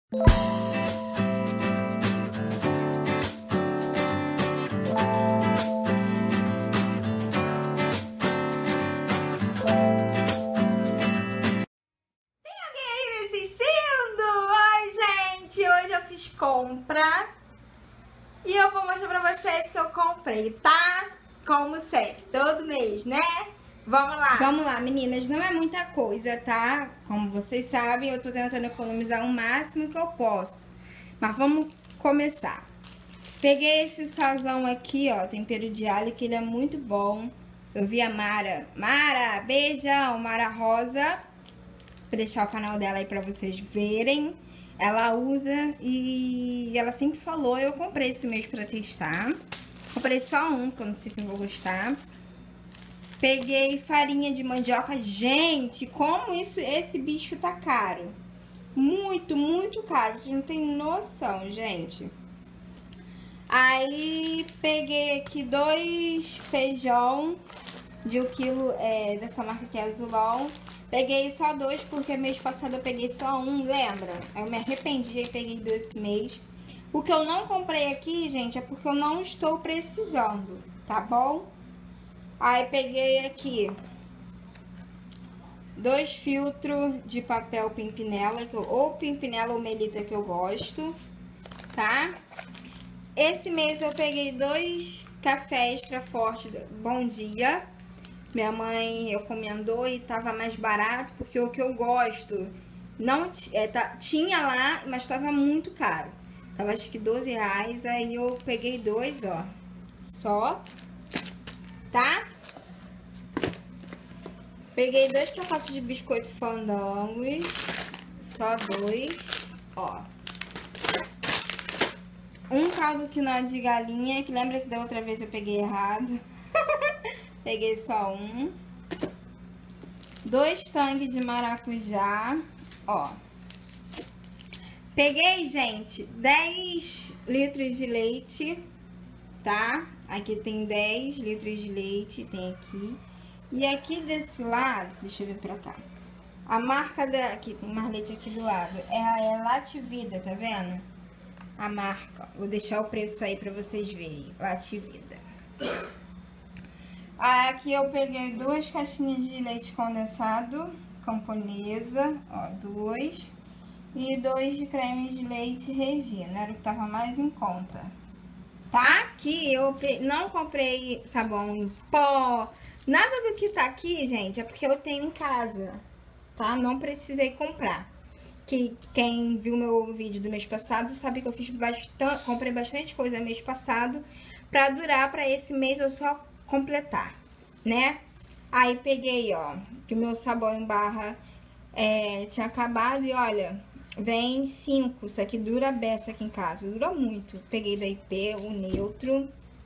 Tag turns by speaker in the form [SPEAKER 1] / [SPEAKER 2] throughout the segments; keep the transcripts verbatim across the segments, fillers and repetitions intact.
[SPEAKER 1] Compra e eu vou mostrar pra vocês que eu comprei, tá? Como sempre, todo mês, né? Vamos lá. Vamos lá, meninas, não é muita coisa, tá? Como vocês sabem, eu tô tentando economizar o máximo que eu posso. Mas vamos começar. Peguei esse sazão aqui, ó, tempero de alho, que ele é muito bom. Eu vi a Mara. Mara, beijão, Mara Rosa. Vou deixar o canal dela aí pra vocês verem. Ela usa e ela sempre falou, eu comprei esse mês pra testar. Comprei só um, porque eu não sei se eu vou gostar. Peguei farinha de mandioca. Gente, como isso, esse bicho tá caro. Muito, muito caro. Vocês não têm noção, gente. Aí, peguei aqui dois feijão de um quilo é, dessa marca aqui, Azulão. Peguei só dois, porque mês passado eu peguei só um, lembra? Eu me arrependi e peguei dois esse mês. O que eu não comprei aqui, gente, é porque eu não estou precisando, tá bom? Aí peguei aqui dois filtros de papel Pimpinela, que eu, ou Pimpinela ou Melita, que eu gosto, tá? Esse mês eu peguei dois café extra forte, Bom Dia. Minha mãe recomendou e tava mais barato, porque o que eu gosto não é, tá, tinha lá, mas tava muito caro. Tava acho que doze reais, aí eu peguei dois, ó, só, tá? Peguei dois pacotes de biscoito fandangos, só dois, ó. Um caldo quinoa de galinha, que lembra que da outra vez eu peguei errado. Peguei só um. Dois tangues de maracujá, ó. Peguei, gente, dez litros de leite, tá? Aqui tem dez litros de leite, tem aqui. E aqui desse lado, deixa eu ver pra cá. A marca da... Aqui, tem mais leite aqui do lado. É a é Lativida, tá vendo? A marca. Vou deixar o preço aí pra vocês verem. Lativida. Aqui eu peguei duas caixinhas de leite condensado, camponesa, ó, duas. E dois de creme de leite Regina, era o que tava mais em conta. Tá? Aqui eu não comprei sabão em pó, nada do que tá aqui, gente, é porque eu tenho em casa, tá? Não precisei comprar. Que quem viu meu vídeo do mês passado sabe que eu fiz bastante, comprei bastante coisa mês passado, pra durar pra esse mês eu só completar, né? Aí peguei, ó, que o meu sabão em barra é, tinha acabado e olha, vem cinco. Isso aqui dura a beça aqui em casa, dura muito. Peguei da I P, o neutro.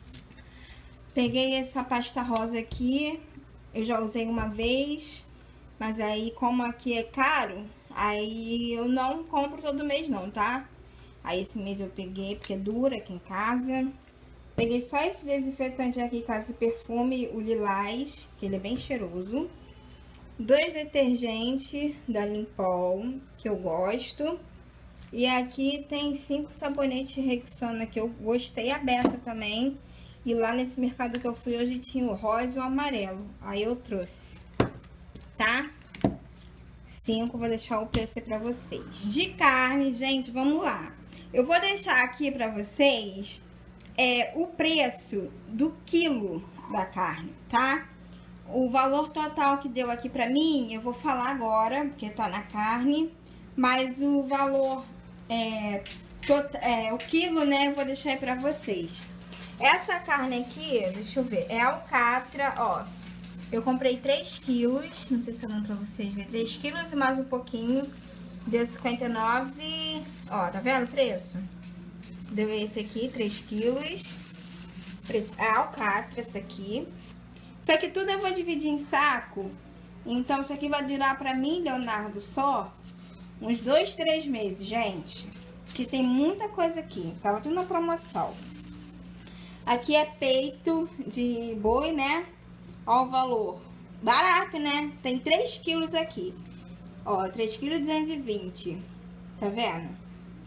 [SPEAKER 1] Peguei essa pasta rosa aqui, eu já usei uma vez, mas aí como aqui é caro, aí eu não compro todo mês não, tá? Aí esse mês eu peguei porque dura aqui em casa. Peguei só esse desinfetante aqui, Casa de Perfume, o Lilás, que ele é bem cheiroso. Dois detergentes da Limpol, que eu gosto. E aqui tem cinco sabonetes Rexona, que eu gostei, a beça também. E lá nesse mercado que eu fui hoje tinha o rosa e o amarelo. Aí eu trouxe, tá? Cinco, vou deixar o preço aí pra vocês. De carne, gente, vamos lá. Eu vou deixar aqui pra vocês... É, o preço do quilo da carne, tá? O valor total que deu aqui pra mim, eu vou falar agora, porque tá na carne, mas o valor, é, tot, é, o quilo, né, eu vou deixar aí pra vocês. Essa carne aqui, deixa eu ver, é alcatra, ó, eu comprei três quilos, não sei se tá dando pra vocês verem, três quilos e mais um pouquinho, deu cinquenta e nove, ó, tá vendo o preço? Deu esse aqui, três quilos. É alcatra, esse aqui. Isso aqui tudo eu vou dividir em saco. Então, isso aqui vai durar pra mim, Leonardo, só uns dois, três meses, gente. Que tem muita coisa aqui. Tava tudo na promoção. Aqui é peito de boi, né? Ó o valor. Barato, né? Tem três quilos aqui. Ó, três quilos e duzentos e vinte. Tá vendo?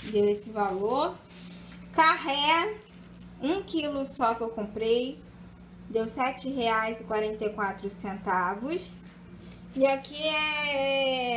[SPEAKER 1] deu esse valor. Carré, um quilo só que eu comprei, deu sete reais e quarenta e quatro centavos. E aqui é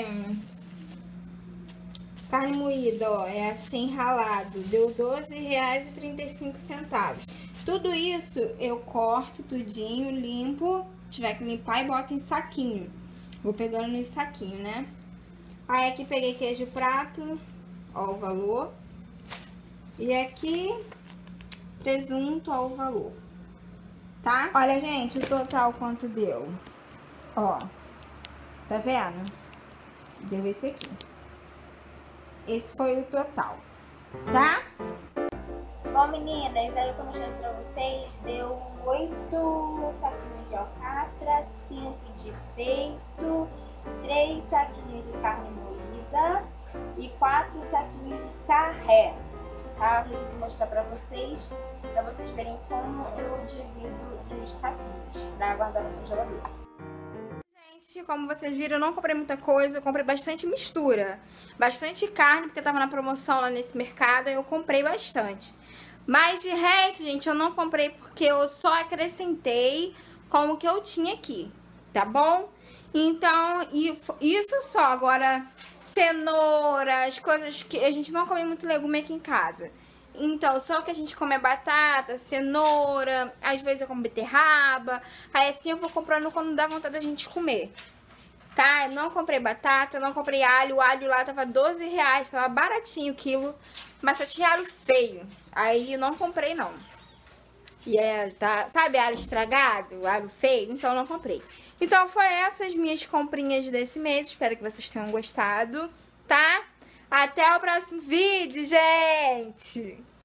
[SPEAKER 1] carne moída, ó, é assim ralado, deu doze reais e trinta e cinco centavos. Tudo isso eu corto tudinho, limpo, tiver que limpar e boto em saquinho. Vou pegando no saquinho, né? Aí aqui peguei queijo prato, ó o valor. E aqui presunto, ó o valor. Tá? Olha, gente, o total quanto deu. Ó, tá vendo? Deu esse aqui. Esse foi o total, tá?
[SPEAKER 2] Bom, meninas, aí eu tô mostrando pra vocês, deu oito saquinhos de alcatra, cinco de peito, três saquinhos de carne moída e quatro saquinhos de carré, tá? Eu resolvi mostrar pra vocês, pra vocês verem como eu divido os saquinhos pra guardar no congelador.
[SPEAKER 1] Gente, como vocês viram, eu não comprei muita coisa, eu comprei bastante mistura. Bastante carne, porque tava na promoção lá nesse mercado, eu comprei bastante. Mas de resto, gente, eu não comprei porque eu só acrescentei com o que eu tinha aqui, tá bom? Então, isso só. Agora, cenoura, as coisas que a gente não come muito legume aqui em casa. Então, só que a gente come é batata, cenoura, às vezes eu como beterraba. Aí assim eu vou comprando quando dá vontade da gente comer. Tá? Eu não comprei batata, eu não comprei alho. O alho lá tava doze reais, tava baratinho o quilo. Mas só tinha alho feio. Aí eu não comprei não. E é, tá, sabe alho estragado, alho feio? Então eu não comprei. Então foi essas minhas comprinhas desse mês. Espero que vocês tenham gostado, tá? Até o próximo vídeo, gente!